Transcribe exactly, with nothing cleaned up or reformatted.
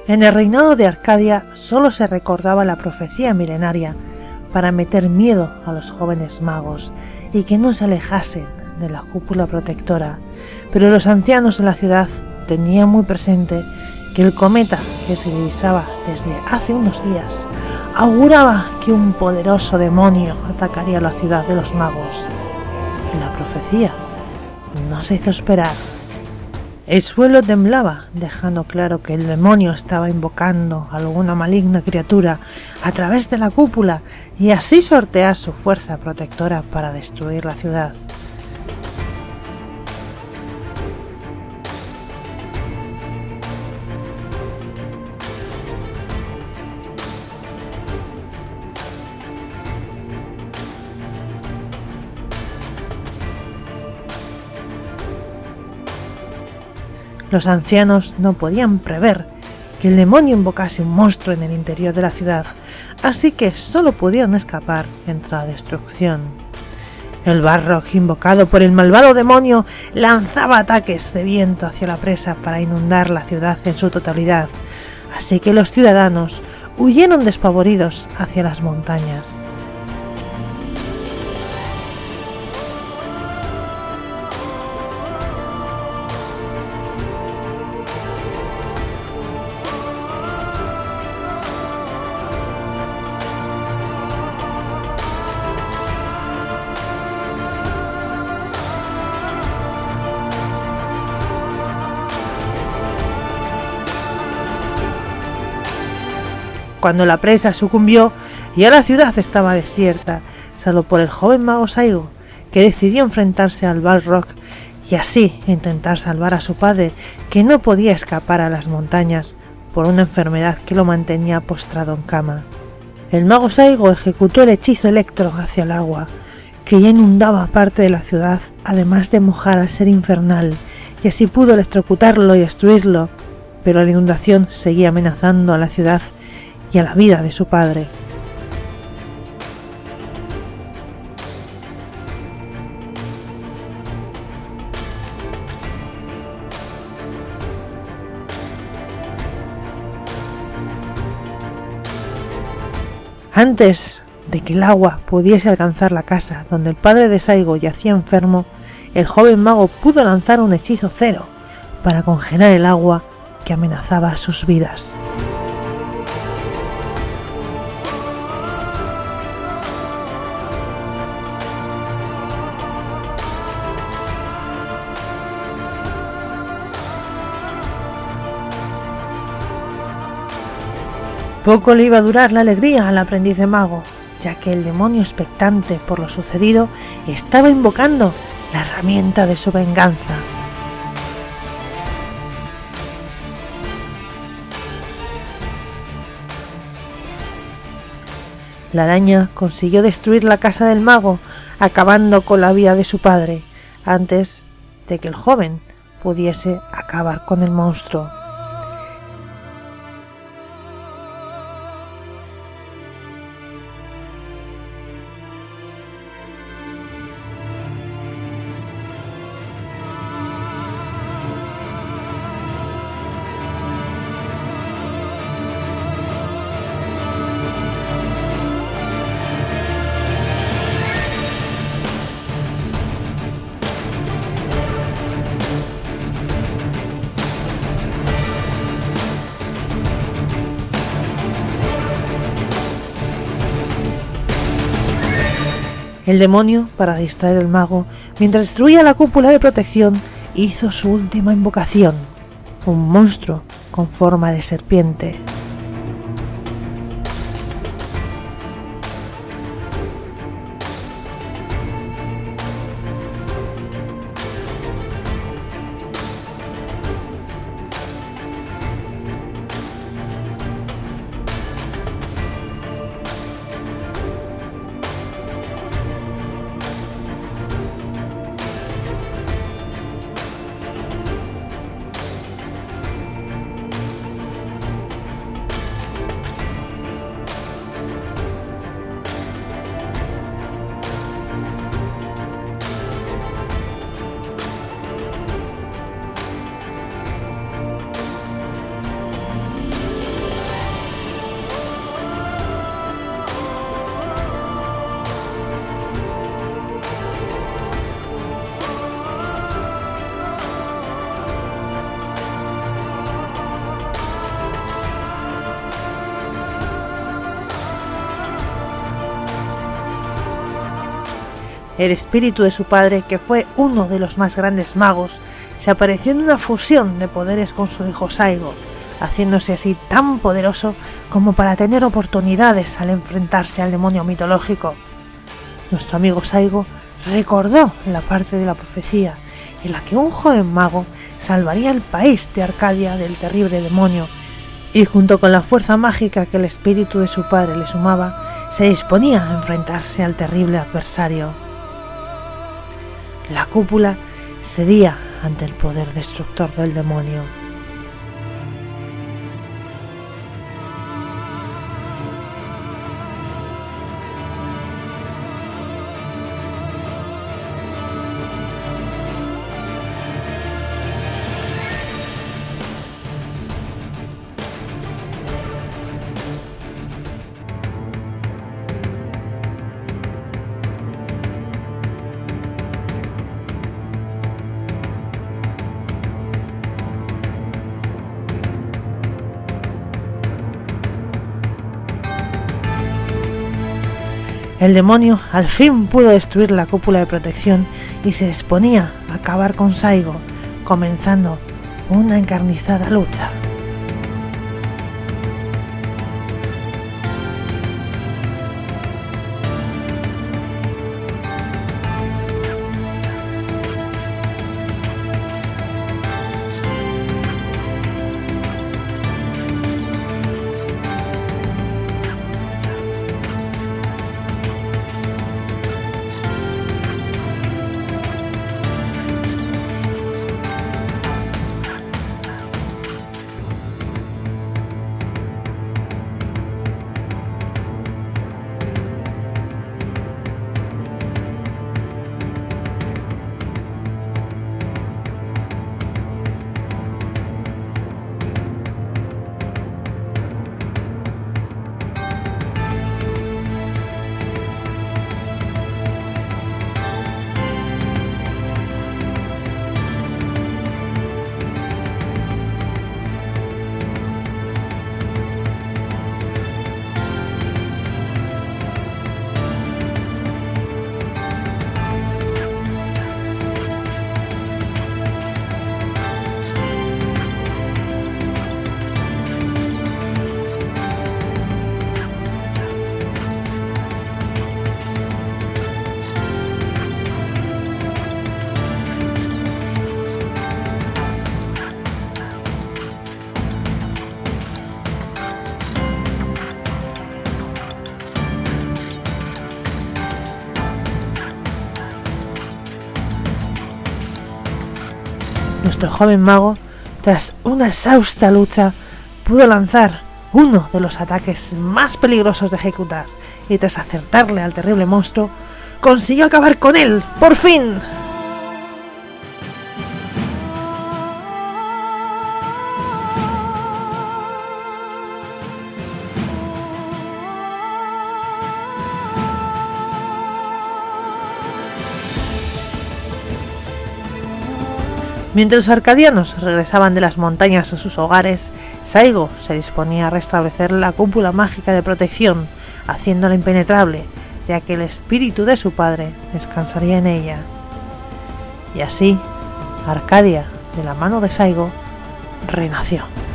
En el reinado de Arcadia solo se recordaba la profecía milenaria para meter miedo a los jóvenes magos y que no se alejasen de la cúpula protectora, pero los ancianos de la ciudad tenían muy presente que el cometa que se divisaba desde hace unos días auguraba que un poderoso demonio atacaría la ciudad de los magos. La profecía no se hizo esperar. El suelo temblaba, dejando claro que el demonio estaba invocando a alguna maligna criatura a través de la cúpula y así sortear su fuerza protectora para destruir la ciudad. Los ancianos no podían prever que el demonio invocase un monstruo en el interior de la ciudad, así que solo pudieron escapar entre la destrucción. El Balrog, invocado por el malvado demonio, lanzaba ataques de viento hacia la presa para inundar la ciudad en su totalidad, así que los ciudadanos huyeron despavoridos hacia las montañas. Cuando la presa sucumbió, ya la ciudad estaba desierta, salvo por el joven mago Saigo, que decidió enfrentarse al Balrog y así intentar salvar a su padre, que no podía escapar a las montañas por una enfermedad que lo mantenía postrado en cama. El mago Saigo ejecutó el hechizo electro hacia el agua, que ya inundaba parte de la ciudad, además de mojar al ser infernal, y así pudo electrocutarlo y destruirlo, pero la inundación seguía amenazando a la ciudad y a la vida de su padre. Antes de que el agua pudiese alcanzar la casa donde el padre de Saigo yacía enfermo, el joven mago pudo lanzar un hechizo cero para congelar el agua que amenazaba sus vidas. Poco le iba a durar la alegría al aprendiz de mago, ya que el demonio expectante por lo sucedido estaba invocando la herramienta de su venganza. La araña consiguió destruir la casa del mago, acabando con la vida de su padre, antes de que el joven pudiese acabar con el monstruo. El demonio, para distraer al mago, mientras destruía la cúpula de protección, hizo su última invocación, un monstruo con forma de serpiente. El espíritu de su padre, que fue uno de los más grandes magos, se apareció en una fusión de poderes con su hijo Saigo, haciéndose así tan poderoso como para tener oportunidades al enfrentarse al demonio mitológico. Nuestro amigo Saigo recordó la parte de la profecía en la que un joven mago salvaría el país de Arcadia del terrible demonio, y junto con la fuerza mágica que el espíritu de su padre le sumaba, se disponía a enfrentarse al terrible adversario. La cúpula cedía ante el poder destructor del demonio. El demonio al fin pudo destruir la cúpula de protección y se disponía a acabar con Saigo, comenzando una encarnizada lucha. Nuestro joven mago, tras una exhausta lucha, pudo lanzar uno de los ataques más peligrosos de ejecutar, y tras acertarle al terrible monstruo, consiguió acabar con él, ¡por fin! Mientras los arcadianos regresaban de las montañas a sus hogares, Saigo se disponía a restablecer la cúpula mágica de protección, haciéndola impenetrable, ya que el espíritu de su padre descansaría en ella. Y así, Arcadia, de la mano de Saigo, renació.